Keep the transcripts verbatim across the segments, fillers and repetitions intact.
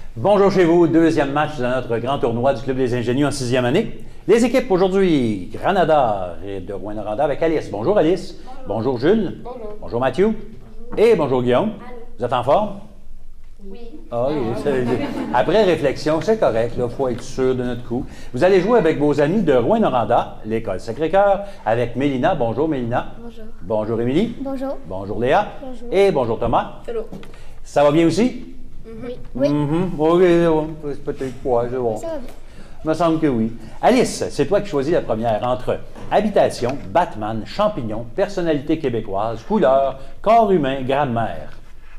Bonjour chez vous, deuxième match de notre grand tournoi du Club des ingénieux en sixième année. Les équipes aujourd'hui, Granada et de Rouyn-Noranda avec Alice. Bonjour Alice. Bonjour, bonjour Jules. Bonjour. Bonjour Mathieu. Bonjour. Et bonjour Guillaume. Allô. Vous êtes en forme? Oui. Ah, oui. Après réflexion, c'est correct, il faut être sûr de notre coup. Vous allez jouer avec vos amis de Rouyn-Noranda, l'école Sacré-Cœur, avec Mélina. Bonjour Mélina. Bonjour. Bonjour Émilie. Bonjour. Bonjour Léa. Bonjour. Et bonjour Thomas. Hello. Ça va bien aussi? Oui. Oui. Mm-hmm. Ok, c'est peut-être quoi, c'est bon. Ça va bien. Il me semble que oui. Alice, c'est toi qui choisis la première entre habitation, Batman, champignon, personnalité québécoise, couleur, corps humain, grammaire.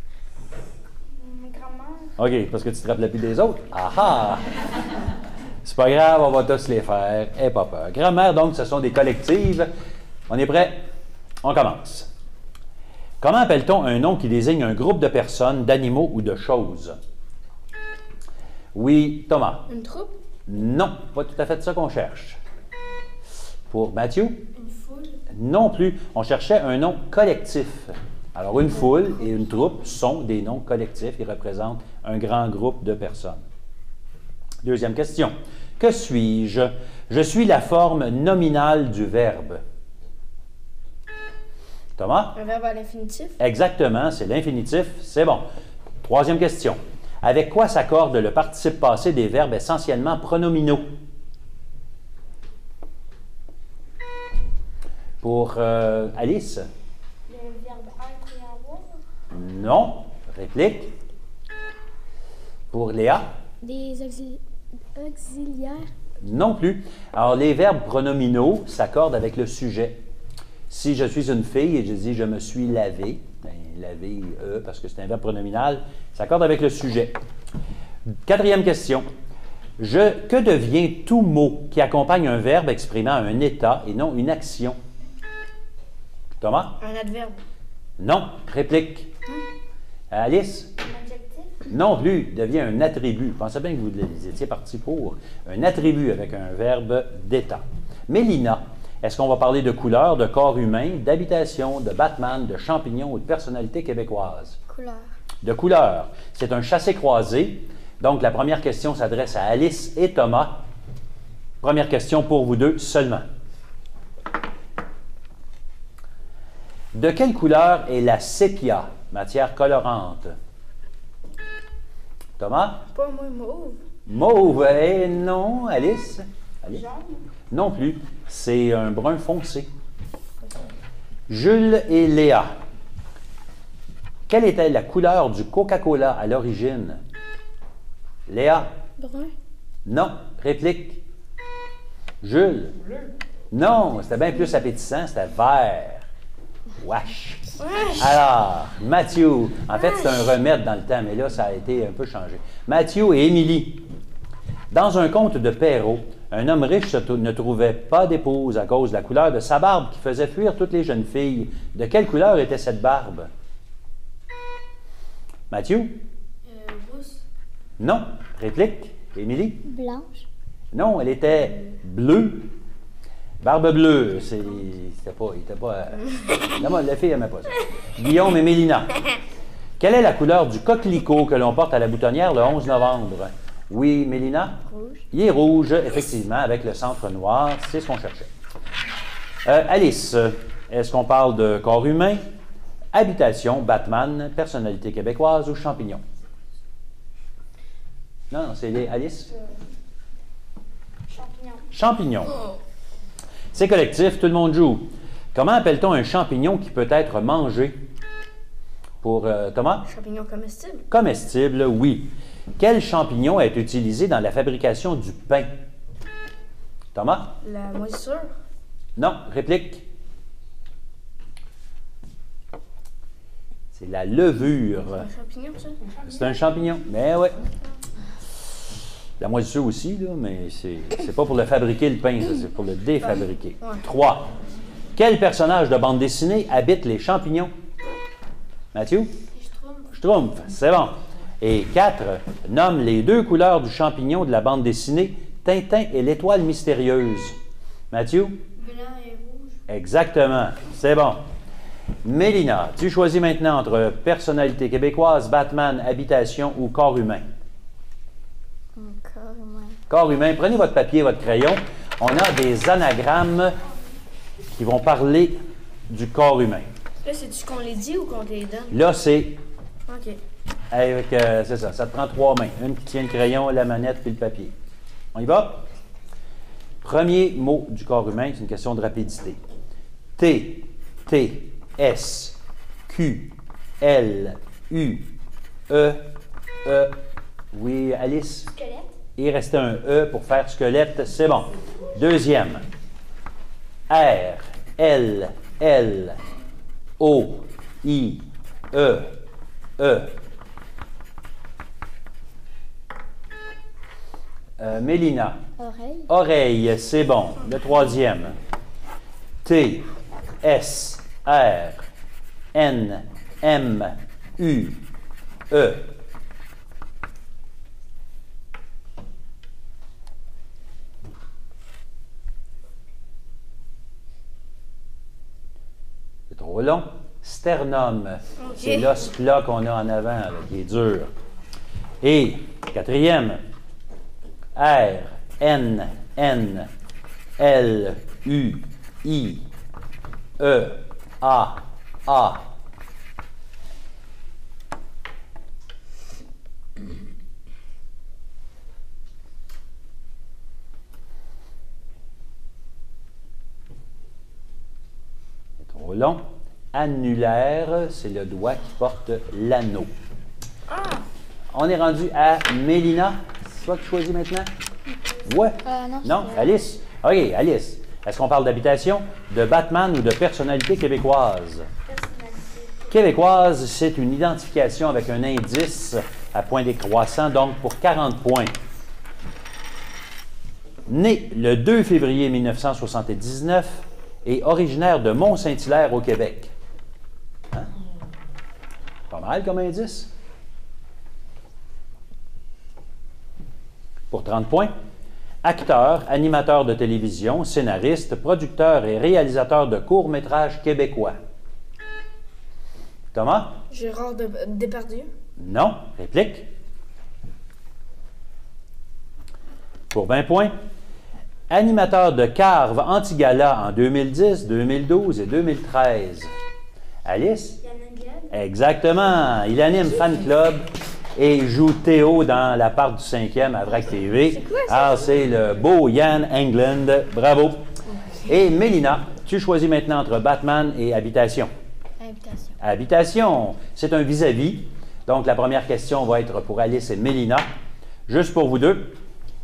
Grammaire. OK, parce que tu te rappelles plus des autres? Ah ah! C'est pas grave, on va tous les faire. Aie pas peur. Grammaire, donc, ce sont des collectives. On est prêt? On commence. Comment appelle-t-on un nom qui désigne un groupe de personnes, d'animaux ou de choses? Oui, Thomas. Une troupe? Non, pas tout à fait ça qu'on cherche. Pour Mathieu? Une foule? Non plus. On cherchait un nom collectif. Alors, une foule et une troupe sont des noms collectifs. Ils représentent un grand groupe de personnes. Deuxième question. Que suis-je? Je suis la forme nominale du verbe. Thomas? Un verbe à l'infinitif? Exactement, c'est l'infinitif. C'est bon. Troisième question. Avec quoi s'accorde le participe passé des verbes essentiellement pronominaux? Pour euh, Alice? Le verbe être et avoir. Non. Réplique. Pour Léa? Des auxili- auxiliaires. Non plus. Alors, les verbes pronominaux s'accordent avec le sujet. Si je suis une fille et je dis « je me suis lavé », bien, laver, euh, parce que c'est un verbe pronominal, s'accorde avec le sujet. Quatrième question. Je, que devient tout mot qui accompagne un verbe exprimant un état et non une action? Thomas? Un adverbe? Non. Réplique. Alice? Un adjectif. Non plus. Devient un attribut. Je pensais bien que vous étiez parti pour. Un attribut avec un verbe d'état. Mélina? Est-ce qu'on va parler de couleur, de corps humain, d'habitation, de Batman, de champignon ou de personnalité québécoise? Couleur. De couleur. C'est un chassé-croisé. Donc, la première question s'adresse à Alice et Thomas. Première question pour vous deux seulement. De quelle couleur est la sépia, matière colorante? Thomas? Pas moi, mauve. Mauve. Eh non, Alice? Alice? Jaune. Non plus. C'est un brun foncé. Jules et Léa. Quelle était la couleur du Coca-Cola à l'origine? Léa? Brun. Non. Réplique. Jules? Bleu. Non, c'était bien plus appétissant, c'était vert. Wesh! Wesh! Alors, Mathieu, en fait, c'est un remède dans le temps, mais là, ça a été un peu changé. Mathieu et Émilie. Dans un conte de Perrault, un homme riche ne trouvait pas d'épouse à cause de la couleur de sa barbe qui faisait fuir toutes les jeunes filles. De quelle couleur était cette barbe? Mathieu? Euh, rousse. Non. Réplique. Émilie? Blanche. Non, elle était bleue. Barbe bleue. C'est, c'était pas... Il était pas euh, la, la fille n'aimait pas ça. Guillaume et Mélina. Quelle est la couleur du coquelicot que l'on porte à la boutonnière le onze novembre? Oui, Mélina? Rouge. Il est rouge, effectivement, avec le centre noir. C'est ce qu'on cherchait. Euh, Alice, est-ce qu'on parle de corps humain, habitation, Batman, personnalité québécoise ou champignon? Non, non, c'est les Alice? Champignon. Champignon. C'est collectif, tout le monde joue. Comment appelle-t-on un champignon qui peut être mangé? Pour euh, Thomas? Champignon comestible? Comestible, oui. Quel champignon est utilisé dans la fabrication du pain? Thomas? La moisissure? Non. Réplique? C'est la levure. Un champignon, ça? C'est un champignon. Mais oui. La moisissure aussi, là, mais c'est, c'est pas pour le fabriquer le pain, ça, c'est pour le défabriquer. Ouais. Trois. Quel personnage de bande dessinée habite les champignons? Mathieu? Schtroumpf. Schtroumpf, c'est bon. Et quatre. Nomme les deux couleurs du champignon de la bande dessinée Tintin et l'étoile mystérieuse. Mathieu? Blanc et rouge. Exactement, c'est bon. Mélina, tu choisis maintenant entre personnalité québécoise, Batman, habitation ou corps humain. Corps humain. Prenez votre papier et votre crayon. On a des anagrammes qui vont parler du corps humain. Là, c'est-tu qu'on les dit ou qu'on les donne? Là, c'est OK. avec, euh, c'est ça, ça te prend trois mains. Une qui tient le crayon, la manette puis le papier. On y va? Premier mot du corps humain, c'est une question de rapidité. T, T, S, Q, L, U, E, E. Oui, Alice? Squelette. Il restait un E pour faire squelette, c'est bon. Deuxième. R, L, L, O, I, E, E. Euh, Mélina. Oreille. Oreille, c'est bon. Le troisième. T, S, R, N, M, U, E. C'est trop long. Sternum, OK. c'est l'os plat qu'on a en avant, là, qui est dur. Et, quatrième, R, N, N, L, U, I, E, A, A. C'est trop long. Annulaire, c'est le doigt qui porte l'anneau. Ah! On est rendu à Mélina. C'est toi qui choisis maintenant? Ouais. Euh, non, Non, c'est- Alice. OK, Alice. Est-ce qu'on parle d'habitation, de Batman ou de personnalité québécoise? Québécoise, c'est une identification avec un indice à point décroissant, donc pour quarante points. Né le deux février mille neuf cent soixante-dix-neuf et originaire de Mont-Saint-Hilaire au Québec. Hein? Pas mal comme indice. Pour trente points. Acteur, animateur de télévision, scénariste, producteur et réalisateur de courts-métrages québécois. Thomas? Gérard de Depardieu. Non. Réplique? Pour vingt points. Animateur de Carve Antigala en deux mille dix, deux mille douze et deux mille treize. Alice? Yann Englund. Exactement. Il anime Fan Club et joue Théo dans la part du cinquième à Vrac T V. Alors, c'est le beau Yann Englund. Bravo. Et Mélina, tu choisis maintenant entre Batman et Habitation. Invitation. Habitation, c'est un vis-à-vis. Donc, la première question va être pour Alice et Mélina. Juste pour vous deux.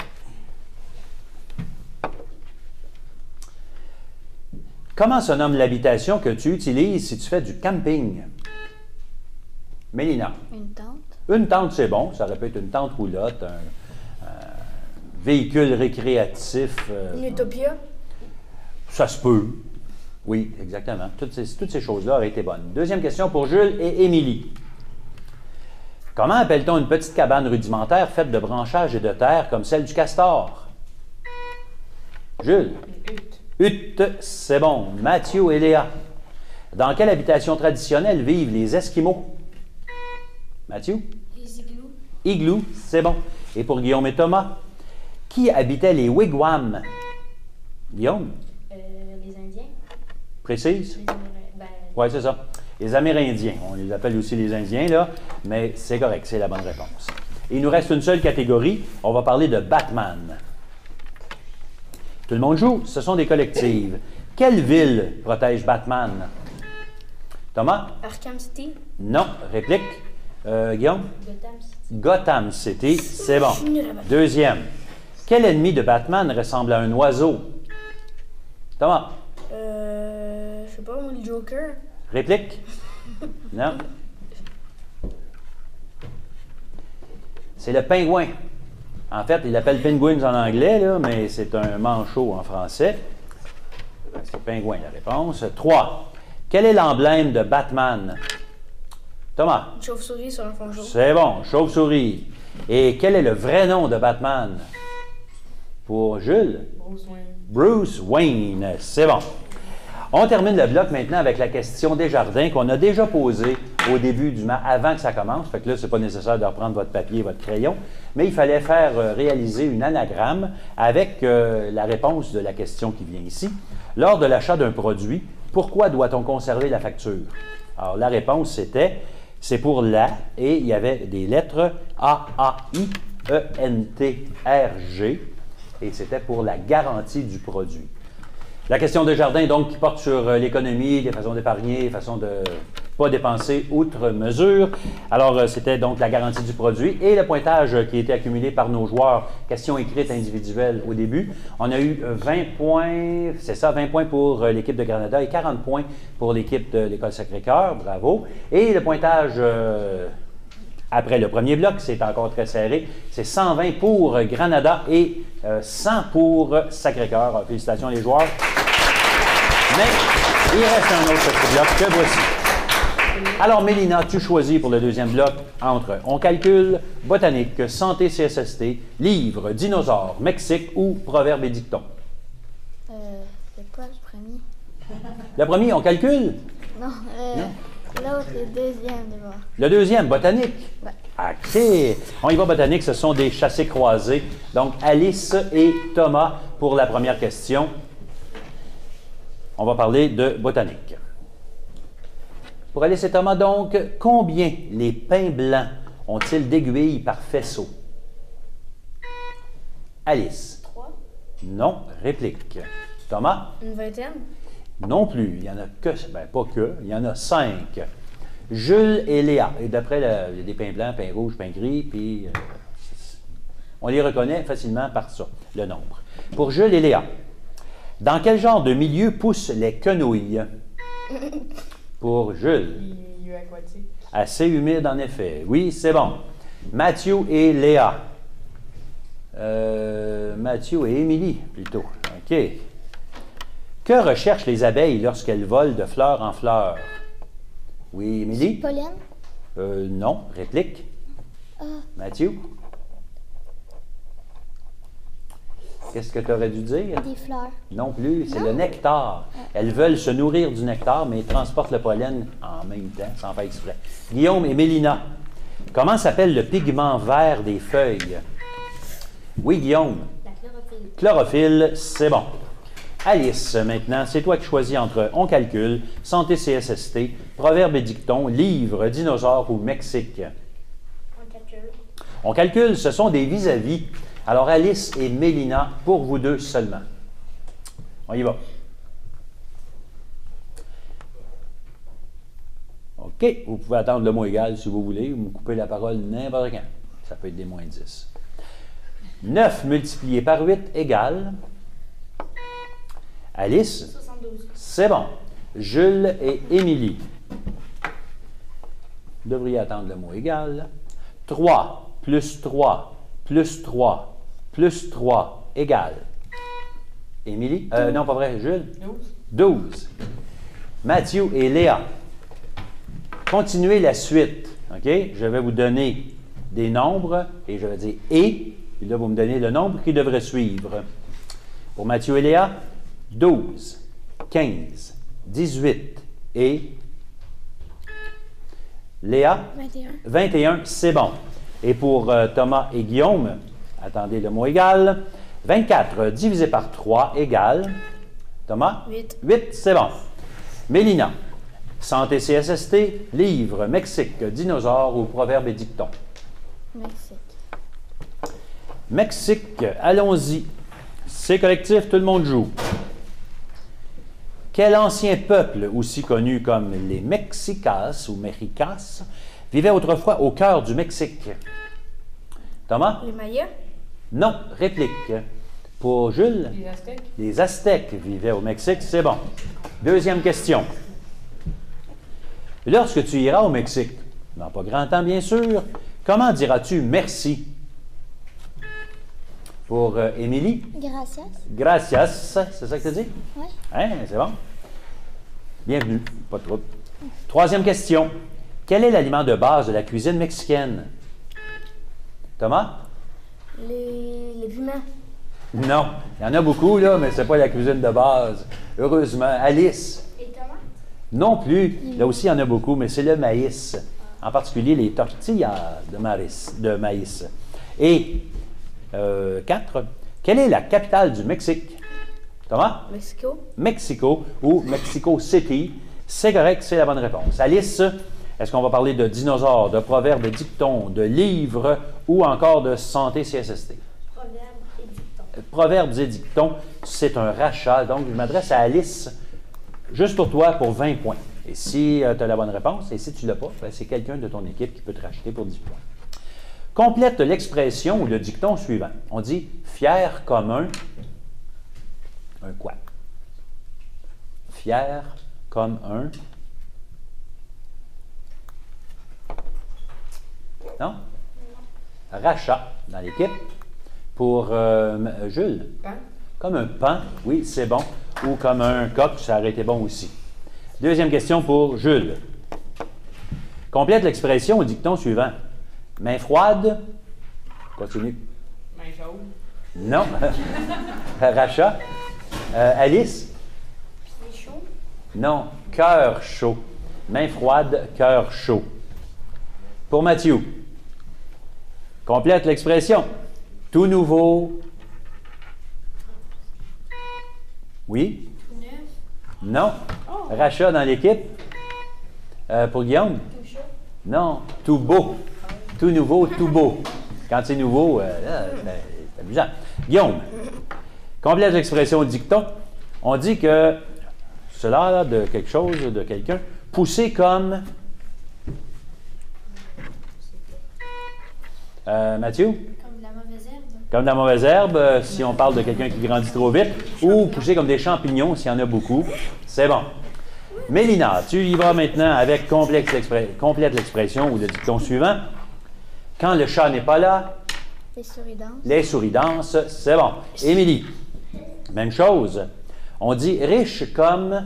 Comment se nomme l'habitation que tu utilises si tu fais du camping? Mélina. Une tente. Une tente, c'est bon. Ça aurait pu être une tente roulotte, un, un véhicule récréatif. euh, Une Utopia. ça se peut. Oui, exactement. Toutes ces, toutes ces choses-là auraient été bonnes. Deuxième question pour Jules et Émilie. Comment appelle-t-on une petite cabane rudimentaire faite de branchages et de terre comme celle du castor? Jules? Hutte, c'est bon. Mathieu et Léa. Dans quelle habitation traditionnelle vivent les Esquimaux? Mathieu? Les igloos. Igloo, c'est bon. Et pour Guillaume et Thomas, qui habitait les wigwams? Guillaume, Euh, les Indiens. précise? Les Amérindiens. Ben, Oui, c'est ça. Les Amérindiens. On les appelle aussi les Indiens, là, mais c'est correct, c'est la bonne réponse. Il nous reste une seule catégorie. On va parler de Batman. Tout le monde joue. Ce sont des collectives. Quelle ville protège Batman? Thomas? Arkham City. Non. Réplique? Euh, Guillaume? Gotham City. Gotham City, c'est bon. Nul à battre. Deuxième. Quel ennemi de Batman ressemble à un oiseau? Thomas? Euh. Je sais pas, moi, le Joker. Réplique? Non. C'est le pingouin. En fait, il l'appelle penguins en anglais, là, mais c'est un manchot en français. C'est pingouin la réponse. Trois. Quel est l'emblème de Batman? Thomas? Une chauve-souris sur un fond jaune. C'est bon, chauve-souris. Et quel est le vrai nom de Batman? Pour Jules? Bruce Wayne. Bruce Wayne. C'est bon. On termine le bloc maintenant avec la question des jardins qu'on a déjà posée au début du match, avant que ça commence. Fait que là, c'est pas nécessaire de reprendre votre papier et votre crayon. Mais il fallait faire euh, réaliser une anagramme avec euh, la réponse de la question qui vient ici. Lors de l'achat d'un produit, pourquoi doit-on conserver la facture? Alors, la réponse, c'était, c'est pour la, et il y avait des lettres A, A, I, E, N, T, R, G, et c'était pour la garantie du produit. La question de Jardin, donc, qui porte sur euh, l'économie, les façons d'épargner, les façons de ne pas dépenser outre mesure. Alors, euh, c'était donc la garantie du produit et le pointage euh, qui a été accumulé par nos joueurs. Question écrite individuelle au début. On a eu euh, vingt points, c'est ça, vingt points pour euh, l'équipe de Granada et quarante points pour l'équipe de l'École Sacré-Cœur. Bravo. Et le pointage euh, après le premier bloc, c'est encore très serré. C'est cent vingt pour Granada et euh, cent pour Sacré-Cœur. Félicitations les joueurs. Mais il reste un autre petit bloc que voici. Alors, Mélina, tu choisis pour le deuxième bloc entre on calcule, botanique, santé C S S T, livre, dinosaures, Mexique ou proverbe et dicton. Euh, c'est quoi le premier? Le premier, on calcule? Non, euh, Non. l'autre, le deuxième d'abord. Le deuxième, botanique. Ouais. OK. On y va, botanique, ce sont des chassés croisés. Donc, Alice et Thomas pour la première question. On va parler de botanique. Pour Alice et Thomas, donc, combien les pins blancs ont-ils d'aiguilles par faisceau? Alice. Trois. Non. Réplique. Thomas? Une vingtaine. Non plus. Il n'y en a que, ben pas que, il y en a cinq. Jules et Léa. Et d'après, le- il y a des pins blancs, pins rouges, pins gris, puis euh, on les reconnaît facilement par ça, le nombre. Pour Jules et Léa, dans quel genre de milieu poussent les quenouilles? Pour Jules. Milieu aquatique. Assez humide, en effet. Oui, c'est bon. Mathieu et Léa. Euh, Mathieu et Émilie, plutôt. OK. Que recherchent les abeilles lorsqu'elles volent de fleur en fleur? Oui, Émilie? Pollen? Euh, non. Réplique? Ah, Mathieu? Qu'est-ce que tu aurais dû dire? des fleurs. Non plus, c'est le nectar. Elles veulent se nourrir du nectar, mais transportent le pollen en même temps, sans faire exprès. Guillaume et Mélina, comment s'appelle le pigment vert des feuilles? Oui, Guillaume. La chlorophylle. Chlorophylle, c'est bon. Alice, maintenant, c'est toi qui choisis entre on calcule, santé C S S T, proverbe et dicton, livre, dinosaure ou Mexique. On calcule. On calcule, ce sont des vis-à-vis. Alors, Alice et Mélina, pour vous deux seulement. On y va. OK, vous pouvez attendre le mot égal si vous voulez, ou me couper la parole n'importe quand. Ça peut être des moins dix. neuf multiplié par huit égale. Alice, soixante-douze. c'est bon. Jules et Émilie. Vous devriez attendre le mot égal. trois plus trois plus trois plus trois égale. Émilie? Euh, non, pas vrai. Jules? douze. douze. Mathieu et Léa. Continuez la suite. OK? Je vais vous donner des nombres et je vais dire « et ». Et là, vous me donnez le nombre qui devrait suivre. Pour Mathieu et Léa, douze, quinze, dix-huit et... Léa? vingt et un. vingt et un, c'est bon. Et pour euh, Thomas et Guillaume, attendez le mot égal. vingt-quatre divisé par trois égale. Thomas? huit. huit, c'est bon. Mélina, santé C S S T, livre, Mexique, dinosaure ou proverbe et dicton. Mexique. Mexique, allons-y. C'est collectif, tout le monde joue. Quel ancien peuple, aussi connu comme les Mexicas ou Mexicas, vivait autrefois au cœur du Mexique? Thomas? Les Mayas. Non. Réplique. Pour Jules? Les Aztèques. Les Aztèques vivaient au Mexique, c'est bon. Deuxième question. Lorsque tu iras au Mexique, dans pas grand temps bien sûr, comment diras-tu merci? Pour euh, Émilie? Gracias. Gracias, c'est ça que tu dis? Oui. Hein, c'est bon. Bienvenue, pas de trouble. Troisième question. Quel est l'aliment de base de la cuisine mexicaine? Thomas? Les, les piments. Non. Il y en a beaucoup, là, mais c'est pas la cuisine de base. Heureusement. Alice? Et tomates? Non plus. Là aussi, il y en a beaucoup, mais c'est le maïs. En particulier les tortillas de maïs. De maïs. Et, euh, quatre, quelle est la capitale du Mexique? Thomas? Mexico. Mexico ou Mexico City. C'est correct, c'est la bonne réponse. Alice, est-ce qu'on va parler de dinosaures, de proverbes, de dictons, de livres ou encore de santé C S S T? Proverbe et dicton. Proverbes et dictons, c'est un rachat. Donc, je m'adresse à Alice, juste pour toi, pour vingt points. Et si euh, tu as la bonne réponse, et si tu ne l'as pas, ben, c'est quelqu'un de ton équipe qui peut te racheter pour dix points. Complète l'expression ou le dicton suivant. On dit « fier comme un... » Un quoi? Fier comme un... Non? Rachat dans l'équipe. Pour euh, Jules? Pain. Comme un pain, oui, c'est bon. Ou comme un coq, ça aurait été bon aussi. Deuxième question pour Jules. Complète l'expression au dicton suivant. Main froide. Continue. Main chaude. Non. Rachat. Euh, Alice? Pied chaud. Non. Cœur chaud. Main froide, cœur chaud. Pour Mathieu. Complète l'expression. Tout nouveau. Oui? Tout neuf. Non. Rachat dans l'équipe. Euh, pour Guillaume? Tout chaud. Non. Tout beau. Tout nouveau, tout beau. Quand c'est nouveau, euh, là, c'est, c'est amusant. Guillaume, complète l'expression dicton. On dit que cela là, de quelque chose, de quelqu'un, poussé comme... Euh, Mathieu? Comme de la mauvaise herbe. Comme de la mauvaise herbe, euh, si on parle de quelqu'un qui grandit trop vite, ou poussé comme des champignons, s'il y en a beaucoup. C'est bon. Mélina, tu y vas maintenant avec complète, l'expré- complète l'expression ou le dicton suivant. Quand le chat n'est pas là, Les souris dansent. les souris dansent, c'est bon. Émilie, même chose. On dit riche comme...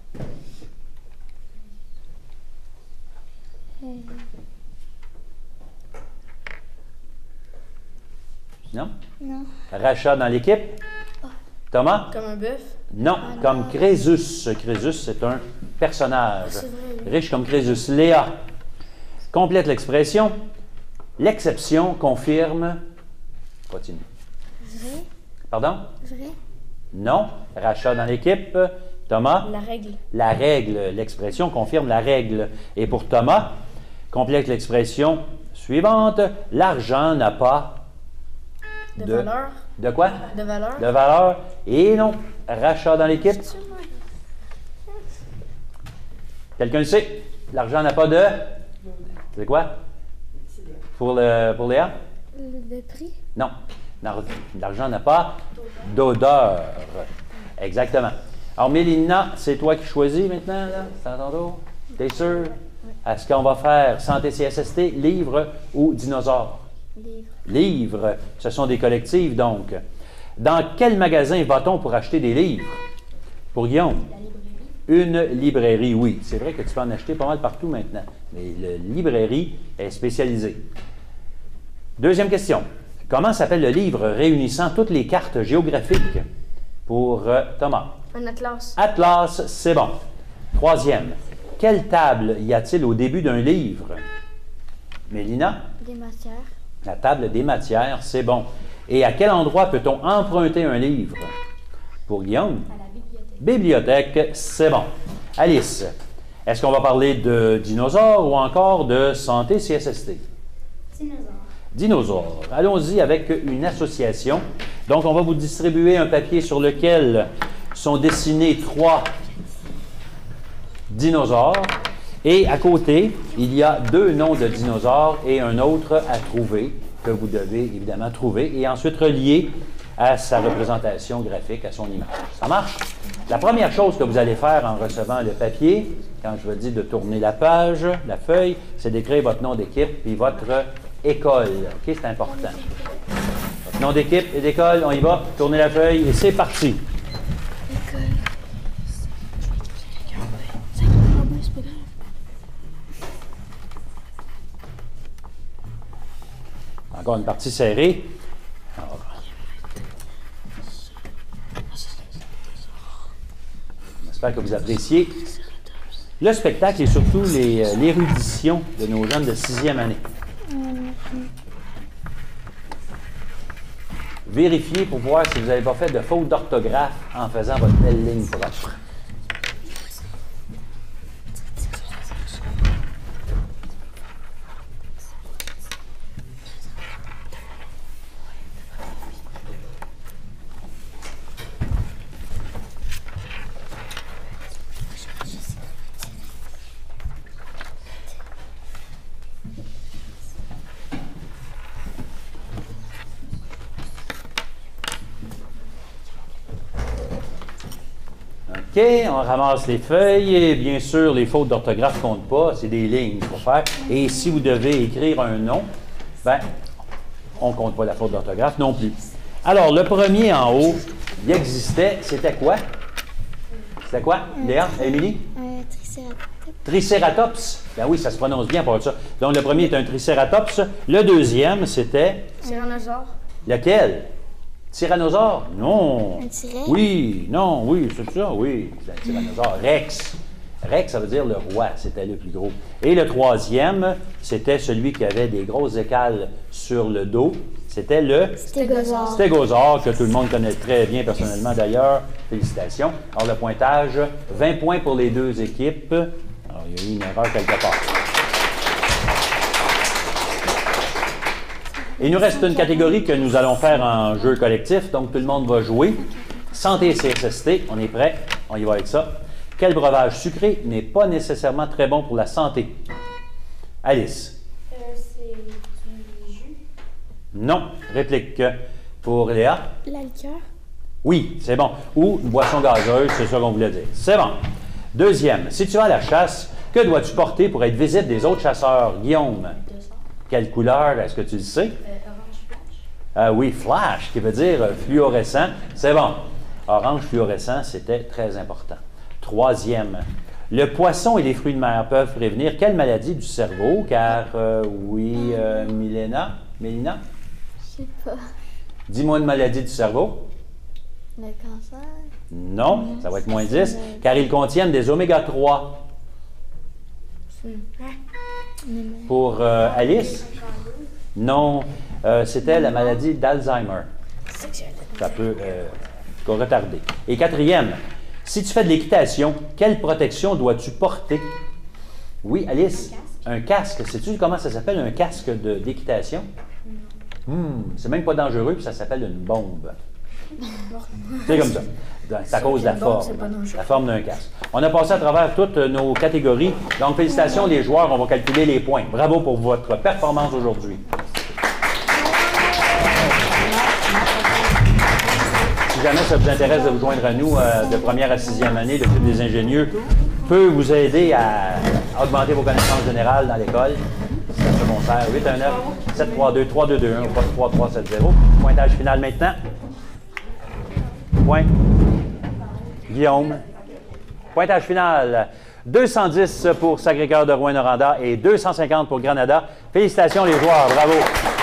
Non? Non. Rachat dans l'équipe. Thomas? Comme un bœuf. Non, comme Crésus. Crésus, c'est un personnage. C'est vrai, oui. Riche comme Crésus. Léa, complète l'expression. L'exception confirme... Continue. Vrai. Pardon? Vrai. Non. Rachat dans l'équipe. Thomas? La règle. La règle. L'expression confirme la règle. Et pour Thomas, complète l'expression suivante. L'argent n'a pas... De, valeur. De quoi? De valeur. De valeur. Et non. Rachat dans l'équipe. Quelqu'un le sait? L'argent n'a pas de... C'est quoi? Pour, le, pour Léa? Le, le prix. Non. L'ar- L'argent n'a pas d'odeur. Exactement. Alors, Mélina, c'est toi qui choisis maintenant, là? C'est à ton tour? T'es sûr? Est-ce qu'on va faire santé C S S T, livre ou dinosaure? Livre. Livres, ce sont des collectifs, donc. Dans quel magasin va-t-on pour acheter des livres? Pour Guillaume? La librairie. Une librairie, oui. C'est vrai que tu peux en acheter pas mal partout maintenant, mais la librairie est spécialisée. Deuxième question. Comment s'appelle le livre réunissant toutes les cartes géographiques? Pour euh, Thomas. Un atlas. Atlas, c'est bon. Troisième. Quelle table y a-t-il au début d'un livre? Mélina? Des matières. La table des matières, c'est bon. Et à quel endroit peut-on emprunter un livre? Pour Guillaume? À la bibliothèque. Bibliothèque, c'est bon. Alice, est-ce qu'on va parler de dinosaures ou encore de santé C S S T? Dinosaure. Dinosaures. Allons-y avec une association. Donc, on va vous distribuer un papier sur lequel sont dessinés trois dinosaures. Et à côté, il y a deux noms de dinosaures et un autre à trouver, que vous devez évidemment trouver, et ensuite relier à sa représentation graphique, à son image. Ça marche? La première chose que vous allez faire en recevant le papier, quand je vous dis de tourner la page, la feuille, c'est d'écrire votre nom d'équipe et votre école. OK? C'est important. Votre nom d'équipe et d'école, on y va, tournez la feuille et c'est parti. Encore une partie serrée. Alors, j'espère que vous appréciez. Le spectacle et surtout les, euh, l'érudition de nos jeunes de sixième année. Vérifiez pour voir si vous n'avez pas fait de faute d'orthographe en faisant votre belle ligne propre. OK, on ramasse les feuilles et bien sûr, les fautes d'orthographe ne comptent pas, c'est des lignes qu'il faut faire. Et si vous devez écrire un nom, ben, on ne compte pas la faute d'orthographe non plus. Alors, le premier en haut, il existait, c'était quoi? C'était quoi, Léa, Émilie? Un tricératops. Tricératops. Ben oui, ça se prononce bien pour ça. Donc, le premier est un tricératops. Le deuxième, c'était Tyrannosaure. lequel? Tyrannosaure? Non. Un tyran? Oui, non, oui, c'est ça, oui. C'est un tyrannosaure. Rex. Rex, ça veut dire le roi, c'était le plus gros. Et le troisième, c'était celui qui avait des grosses écales sur le dos. C'était le Stégosaure. stégosaure, que tout le monde connaît très bien personnellement d'ailleurs. Félicitations. Alors, le pointage, vingt points pour les deux équipes. Alors, il y a eu une erreur quelque part. Il nous reste une catégorie que nous allons faire en jeu collectif, donc tout le monde va jouer. Santé et C S S T, on est prêt, on y va avec ça. Quel breuvage sucré n'est pas nécessairement très bon pour la santé? Alice? Euh, c'est du jus. Non. Réplique pour Léa? La liqueur. Oui, c'est bon. Ou une boisson gazeuse, c'est ça qu'on voulait dire. C'est bon. Deuxième, si tu vas à la chasse, que dois-tu porter pour être visible des autres chasseurs? Guillaume? Quelle couleur, est-ce que tu le sais? Euh, orange flash. Ah oui, flash, qui veut dire euh, fluorescent. C'est bon. Orange fluorescent, c'était très important. Troisième, le poisson et les fruits de mer peuvent prévenir quelle maladie du cerveau? Car, euh, oui, euh, Milena, Mélina, Je sais pas. dis-moi une maladie du cerveau. Le cancer. Non, ça va être moins dix, car ils contiennent des oméga trois. Pour euh, Alice? Non, euh, c'était la maladie d'Alzheimer. Ça peut euh, retarder. Et quatrième, si tu fais de l'équitation, quelle protection dois-tu porter? Oui, Alice? Un casque. Sais-tu comment ça s'appelle, un casque de- d'équitation? Hmm, c'est même pas dangereux, puis ça s'appelle une bombe. C'est comme ça. C'est à cause de la forme. La forme d'un casque. On a passé à travers toutes nos catégories. Donc, félicitations les joueurs. On va calculer les points. Bravo pour votre performance aujourd'hui. Si jamais ça vous intéresse de vous joindre à nous euh, de première à sixième année, le Club des ingénieux peut vous aider à augmenter vos connaissances générales dans l'école. C'est un secondaire. huit un neuf, sept trois deux, trois deux deux un ou pas trois trois sept zéro. Pointage final maintenant. Point. Guillaume. Pointage final. deux cent dix pour Sacré-Cœur de Rouyn-Noranda et deux cent cinquante pour Granada. Félicitations les joueurs. Bravo.